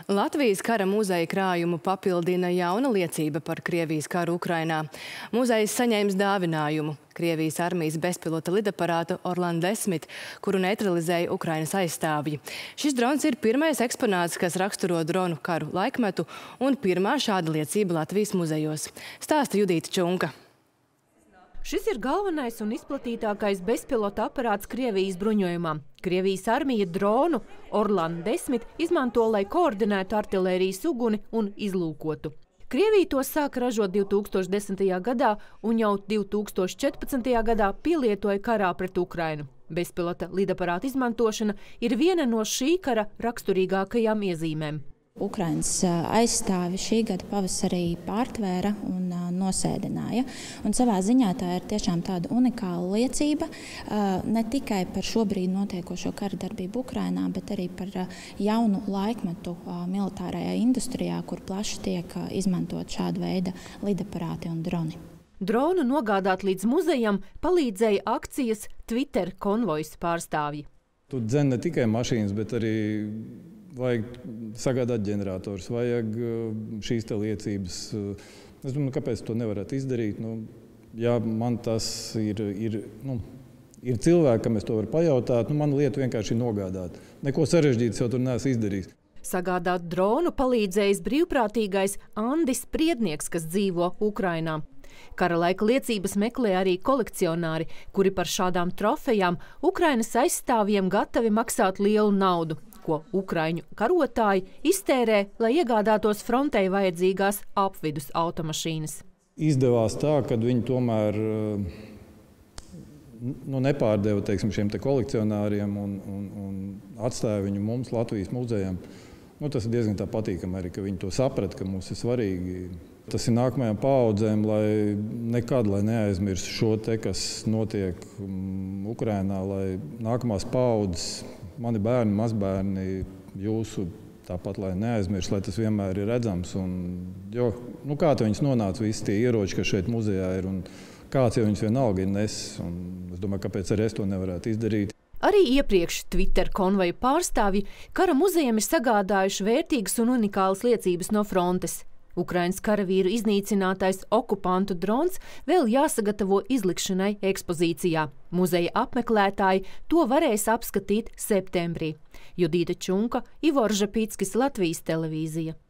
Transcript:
Latvijas kara muzeja krājumu papildina jauna liecība par Krievijas karu Ukrainā. Muzejs saņēmis dāvinājumu – Krievijas armijas bezpilota lidaparātu Orlan 10, kuru neutralizēja Ukrainas aizstāvji. Šis drons ir pirmais eksponāts, kas raksturo dronu karu laikmetu, un pirmā šāda liecība Latvijas muzejos. Stāsta Judīta Čunka. Šis ir galvenais un izplatītākais bezpilota aparāts Krievijas bruņojumā. Krievijas armija dronu Orlan 10 izmanto, lai koordinētu artilērijas uguni un izlūkotu. Krievija to sāka ražot 2010. gadā un jau 2014. gadā pielietoja karā pret Ukrainu. Bezpilota lidaparāta izmantošana ir viena no šī kara raksturīgākajām iezīmēm. Ukrainas aizstāvi šī gada pavasarī pārtvēra un nosēdināja. Un savā ziņā tā ir tiešām tāda unikāla liecība ne tikai par šobrīd notiekošo kara darbību Ukrainā, bet arī par jaunu laikmetu militārajā industrijā, kur plaši tiek izmantot šāda veida lidaparāti un droni. Dronu nogādāt līdz muzejam palīdzēja akcijas Twitter konvojas pārstāvji. Tur dzen ne tikai mašīnas, bet arī vajag sagādāt ģenerators, vajag šīs te liecības. Es domāju, kāpēc to nevarētu izdarīt? Ja man tas ir cilvēki, kam es to varu pajautāt, man lieta vienkārši ir nogādāt. Neko sarežģītas jau tur neesmu izdarījis. Sagādāt dronu palīdzējis brīvprātīgais Andis Priednieks, kas dzīvo Ukrainā. Kara laika liecības meklē arī kolekcionāri, kuri par šādām trofejām Ukrainas aizstāvjiem gatavi maksāt lielu naudu, ko ukraiņu karotāji iztērē, lai iegādātos frontei vajadzīgās apvidus automašīnas. Izdevās tā, ka viņi tomēr nepārdeva, teiksim, šiem te kolekcionāriem un atstāja viņu mums, Latvijas muzejam. Tas ir diezgan tā patīkami arī, ka viņi to saprata, ka mums ir svarīgi. Tas ir nākamajām paaudzēm, lai nekad neaizmirst šo te, kas notiek Ukrainā, lai nākamās paaudzes, mani bērni, mazbērni, jūsu tāpat, lai neaizmirst, lai tas vienmēr ir redzams. Kā te viņas nonāca visi tie ieroči, kas šeit muzejā ir, un kāds jau viņus vienalga ir nesis. Es domāju, kāpēc arī es to nevarētu izdarīt. Arī iepriekš Twitter konvoja pārstāvji kara muzejam ir sagādājuši vērtīgas un unikālas liecības no frontes. Ukrainas karavīru iznīcinātais okupantu drons vēl jāsagatavo izlikšanai ekspozīcijā. Muzeja apmeklētāji to varēs apskatīt septembrī. Judīta Čunka, Ivors Žapīckis, Latvijas televīzija.